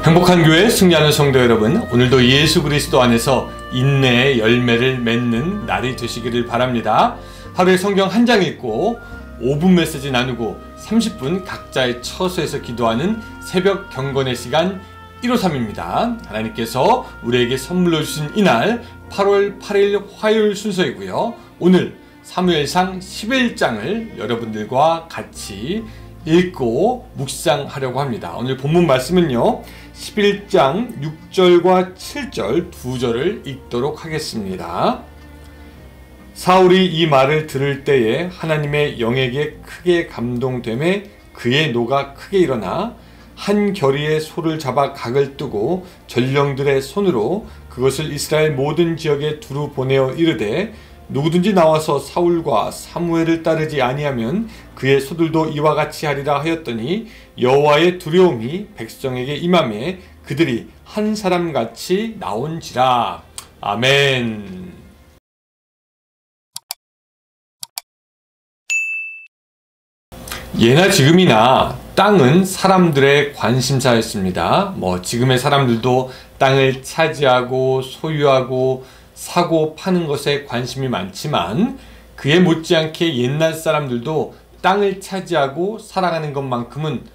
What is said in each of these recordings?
행복한 교회 승리하는 성도 여러분, 오늘도 예수 그리스도 안에서 인내의 열매를 맺는 날이 되시기를 바랍니다. 하루에 성경 한 장 읽고 5분 메시지 나누고 30분 각자의 처소에서 기도하는 새벽 경건의 시간 153입니다. 하나님께서 우리에게 선물로 주신 이날 8월 8일 화요일 순서이고요. 오늘 사무엘상 11장을 여러분들과 같이 읽고 묵상하려고 합니다. 오늘 본문 말씀은요, 11장 6절과 7절 두 절을 읽도록 하겠습니다. 사울이 이 말을 들을 때에 하나님의 영에게 크게 감동되매 그의 노가 크게 일어나 한 겨리의 소를 잡아 각을 뜨고 전령들의 손으로 그것을 이스라엘 모든 지역에 두루 보내어 이르되 누구든지 나와서 사울과 사무엘을 따르지 아니하면 그의 소들도 이와 같이 하리라 하였더니 여호와의 두려움이 백성에게 임하매 그들이 한 사람같이 나온지라. 아멘. 예나 지금이나 땅은 사람들의 관심사였습니다. 지금의 사람들도 땅을 차지하고 소유하고 사고 파는 것에 관심이 많지만 그에 못지않게 옛날 사람들도 땅을 차지하고 살아가는 것만큼은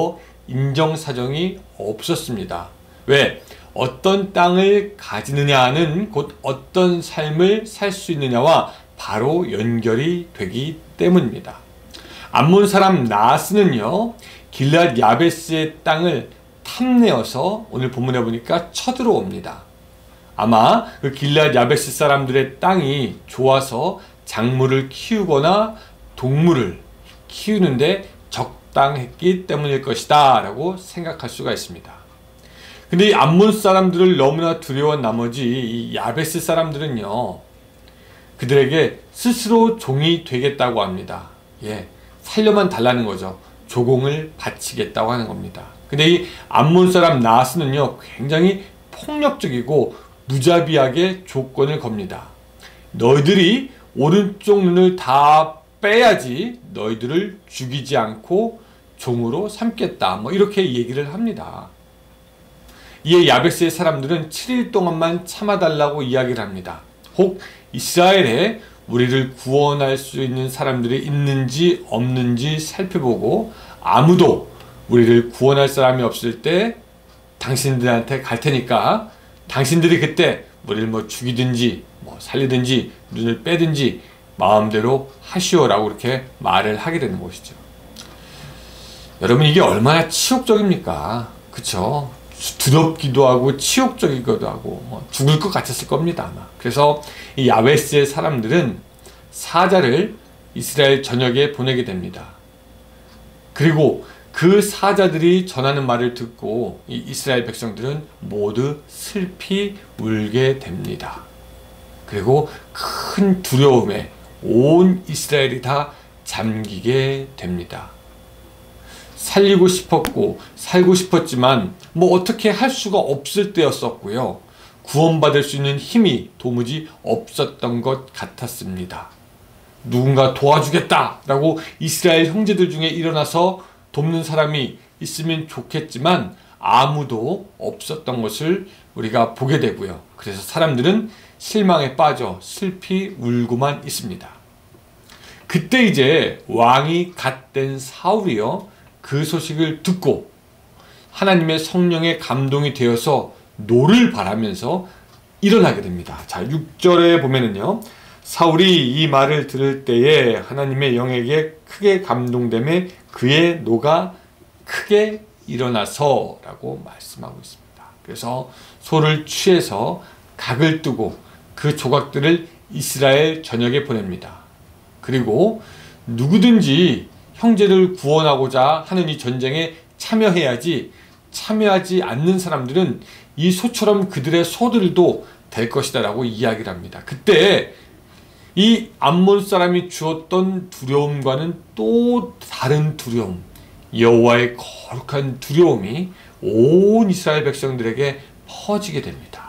인정사정이 없었습니다. 왜? 어떤 땅을 가지느냐는 곧 어떤 삶을 살 수 있느냐와 바로 연결이 되기 때문입니다. 암몬 사람 나하스는요, 길앗 야베스의 땅을 탐내어서 오늘 본문에 보니까 쳐들어옵니다. 아마 그 길앗 야베스 사람들의 땅이 좋아서 작물을 키우거나 동물을 키우는데 적당했기 때문일 것이다 라고 생각할 수가 있습니다. 근데 이 암몬 사람들을 너무나 두려워한 나머지 이 야베스 사람들은요, 그들에게 스스로 종이 되겠다고 합니다. 살려만 달라는 거죠. 조공을 바치겠다고 하는 겁니다. 근데 이 암몬 사람 나하스는요, 굉장히 폭력적이고 무자비하게 조건을 겁니다. 너희들이 오른쪽 눈을 다 빼야지 너희들을 죽이지 않고 종으로 삼겠다. 이렇게 얘기를 합니다. 이에 야베스의 사람들은 7일 동안만 참아달라고 이야기를 합니다. 혹 이스라엘에 우리를 구원할 수 있는 사람들이 있는지 없는지 살펴보고 아무도 우리를 구원할 사람이 없을 때 당신들한테 갈 테니까 당신들이 그때 우리를 죽이든지 살리든지 눈을 빼든지 마음대로 하시오라고 이렇게 말을 하게 되는 것이죠. 여러분, 이게 얼마나 치욕적입니까? 그쵸? 두렵기도 하고 치욕적이기도 하고 죽을 것 같았을 겁니다, 아마. 그래서 이 야베스의 사람들은 사자를 이스라엘 전역에 보내게 됩니다. 그리고 그 사자들이 전하는 말을 듣고 이 이스라엘 백성들은 모두 슬피 울게 됩니다. 그리고 큰 두려움에 온 이스라엘이 다 잠기게 됩니다. 살리고 싶었고 살고 싶었지만 어떻게 할 수가 없을 때였었고요. 구원받을 수 있는 힘이 도무지 없었던 것 같았습니다. 누군가 도와주겠다라고 이스라엘 형제들 중에 일어나서 돕는 사람이 있으면 좋겠지만 아무도 없었던 것을 우리가 보게 되고요. 그래서 사람들은 실망에 빠져 슬피 울고만 있습니다. 그때 이제 왕이 갓 된 사울이요, 그 소식을 듣고 하나님의 성령에 감동이 되어서 노를 바라면서 일어나게 됩니다. 자, 6절에 보면은요, 사울이 이 말을 들을 때에 하나님의 영에게 크게 감동되매 그의 노가 크게 일어나서 라고 말씀하고 있습니다. 그래서 소를 취해서 각을 뜨고 그 조각들을 이스라엘 전역에 보냅니다. 그리고 누구든지 형제를 구원하고자 하는 이 전쟁에 참여해야지, 참여하지 않는 사람들은 이 소처럼 그들의 소들도 될 것이다 라고 이야기를 합니다. 그때 이 암몬 사람이 주었던 두려움과는 또 다른 두려움, 여호와의 거룩한 두려움이 온 이스라엘 백성들에게 퍼지게 됩니다.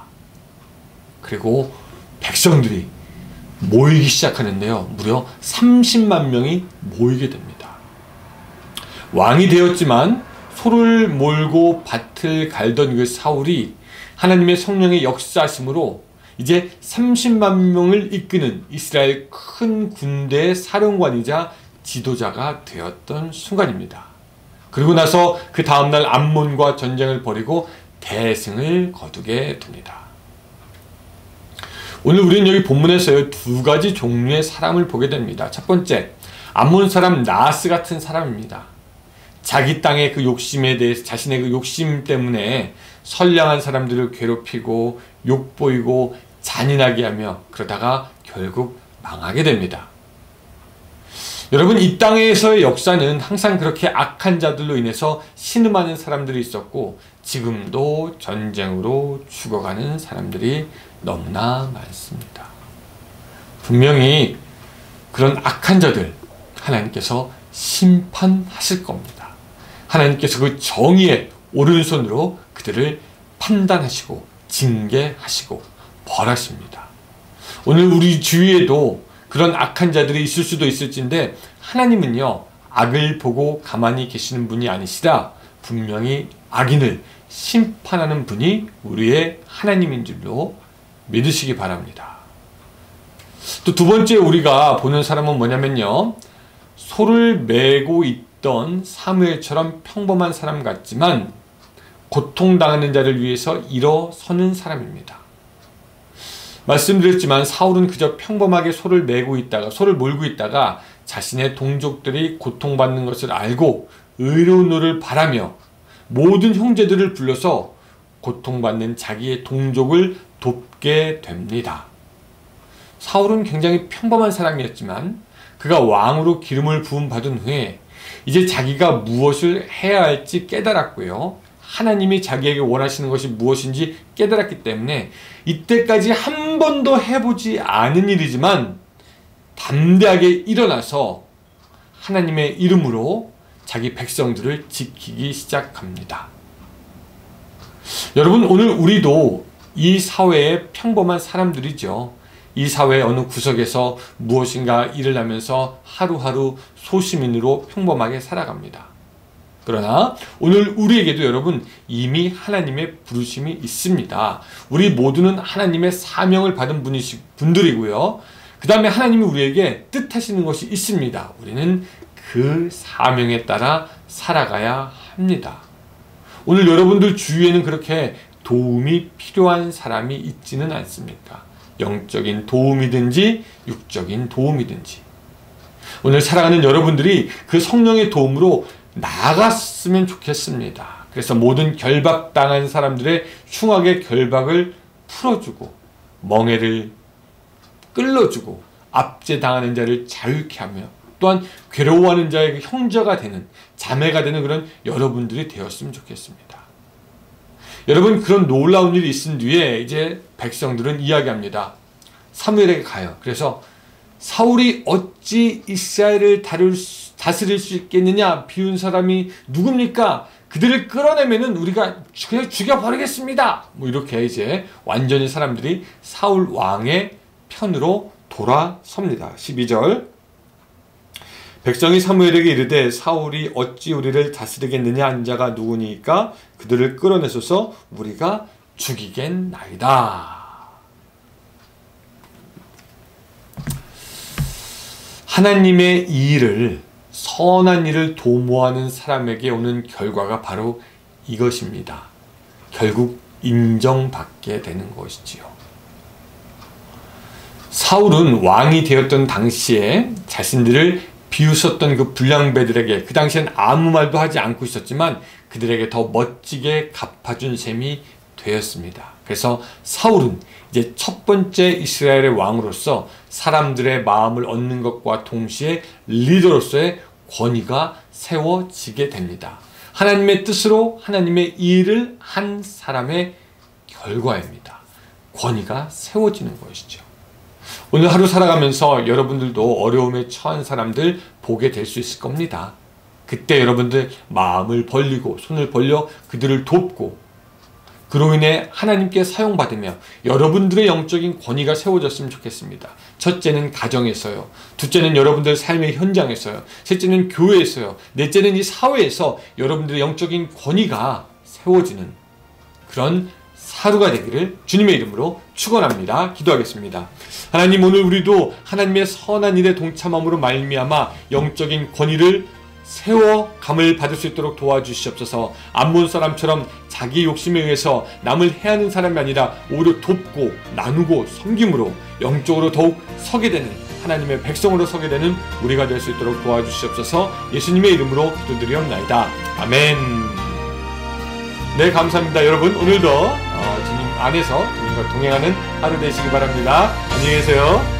그리고 백성들이 모이기 시작하는데요, 무려 30만 명이 모이게 됩니다. 왕이 되었지만 소를 몰고 밭을 갈던 그 사울이 하나님의 성령의 역사하심으로 이제 30만 명을 이끄는 이스라엘 큰 군대의 사령관이자 지도자가 되었던 순간입니다. 그리고 나서 그 다음날 암몬과 전쟁을 벌이고 대승을 거두게 됩니다. 오늘 우리는 여기 본문에서 두 가지 종류의 사람을 보게 됩니다. 첫 번째, 암몬 사람 나하스 같은 사람입니다. 자기 땅의 그 욕심에 대해서, 자신의 그 욕심 때문에 선량한 사람들을 괴롭히고 욕보이고 잔인하게 하며 그러다가 결국 망하게 됩니다. 여러분, 이 땅에서의 역사는 항상 그렇게 악한 자들로 인해서 신음하는 사람들이 있었고 지금도 전쟁으로 죽어가는 사람들이 너무나 많습니다. 분명히 그런 악한 자들 하나님께서 심판하실 겁니다. 하나님께서 그 정의의 오른손으로 그들을 판단하시고 징계하시고 벌하십니다. 오늘 우리 주위에도 그런 악한 자들이 있을 수도 있을진데 하나님은요, 악을 보고 가만히 계시는 분이 아니시라 분명히 악인을 심판하는 분이 우리의 하나님인 줄로 믿으시기 바랍니다. 또 두 번째 우리가 보는 사람은 뭐냐면요, 소를 메고 있던 사무엘처럼 평범한 사람 같지만 고통당하는 자를 위해서 일어서는 사람입니다. 말씀드렸지만 사울은 그저 평범하게 소를 몰고 있다가 자신의 동족들이 고통받는 것을 알고 의로운 노를 바라며 모든 형제들을 불러서 고통받는 자기의 동족을 돕게 됩니다. 사울은 굉장히 평범한 사람이었지만 그가 왕으로 기름을 부음 받은 후에 이제 자기가 무엇을 해야 할지 깨달았고요, 하나님이 자기에게 원하시는 것이 무엇인지 깨달았기 때문에 이때까지 한 번도 해보지 않은 일이지만 담대하게 일어나서 하나님의 이름으로 자기 백성들을 지키기 시작합니다. 여러분, 오늘 우리도 이 사회의 평범한 사람들이죠. 이 사회의 어느 구석에서 무엇인가 일을 하면서 하루하루 소시민으로 평범하게 살아갑니다. 그러나 오늘 우리에게도 여러분 이미 하나님의 부르심이 있습니다. 우리 모두는 하나님의 사명을 받은 분들이고요. 그 다음에 하나님이 우리에게 뜻하시는 것이 있습니다. 우리는 그 사명에 따라 살아가야 합니다. 오늘 여러분들 주위에는 그렇게 도움이 필요한 사람이 있지는 않습니까? 영적인 도움이든지 육적인 도움이든지. 오늘 살아가는 여러분들이 그 성령의 도움으로 나아갔으면 좋겠습니다. 그래서 모든 결박당한 사람들의 흉악의 결박을 풀어주고 멍에를 끌어주고 압제당하는 자를 자유케 하며 또한 괴로워하는 자의 형제가 되는, 자매가 되는 그런 여러분들이 되었으면 좋겠습니다. 여러분, 그런 놀라운 일이 있은 뒤에 이제 백성들은 이야기합니다. 사무엘에게 가요. 그래서 사울이 어찌 이스라엘을 다스릴 수 있겠느냐? 비운 사람이 누굽니까? 그들을 끌어내면은 우리가 그냥 죽여버리겠습니다. 뭐 이렇게 이제 완전히 사람들이 사울 왕의 편으로 돌아섭니다. 12절. 백성이 사무엘에게 이르되 사울이 어찌 우리를 다스리겠느냐 한 자가 누구니까 그들을 끌어내소서 우리가 죽이겠나이다. 하나님의 일을, 선한 일을 도모하는 사람에게 오는 결과가 바로 이것입니다. 결국 인정받게 되는 것이지요. 사울은 왕이 되었던 당시에 자신들을 비웃었던 그 불량배들에게 그 당시엔 아무 말도 하지 않고 있었지만 그들에게 더 멋지게 갚아준 셈이 되었습니다. 그래서 사울은 이제 첫 번째 이스라엘의 왕으로서 사람들의 마음을 얻는 것과 동시에 리더로서의 권위가 세워지게 됩니다. 하나님의 뜻으로 하나님의 일을 한 사람의 결과입니다. 권위가 세워지는 것이죠. 오늘 하루 살아가면서 여러분들도 어려움에 처한 사람들 보게 될 수 있을 겁니다. 그때 여러분들 마음을 벌리고 손을 벌려 그들을 돕고 그로 인해 하나님께 사용받으며 여러분들의 영적인 권위가 세워졌으면 좋겠습니다. 첫째는 가정에서요. 둘째는 여러분들 삶의 현장에서요. 셋째는 교회에서요. 넷째는 이 사회에서 여러분들의 영적인 권위가 세워지는 그런 하루가 되기를 주님의 이름으로 축원합니다. 기도하겠습니다. 하나님, 오늘 우리도 하나님의 선한 일에 동참함으로 말미암아 영적인 권위를 세워감을 받을 수 있도록 도와주시옵소서. 암몬 사람처럼 자기 욕심에 의해서 남을 해하는 사람이 아니라 오히려 돕고 나누고 섬김으로 영적으로 더욱 서게 되는 하나님의 백성으로 서게 되는 우리가 될 수 있도록 도와주시옵소서. 예수님의 이름으로 기도드리옵나이다. 아멘. 네, 감사합니다. 여러분, 오늘도 주님 안에서 주님과 동행하는 하루 되시기 바랍니다. 안녕히 계세요.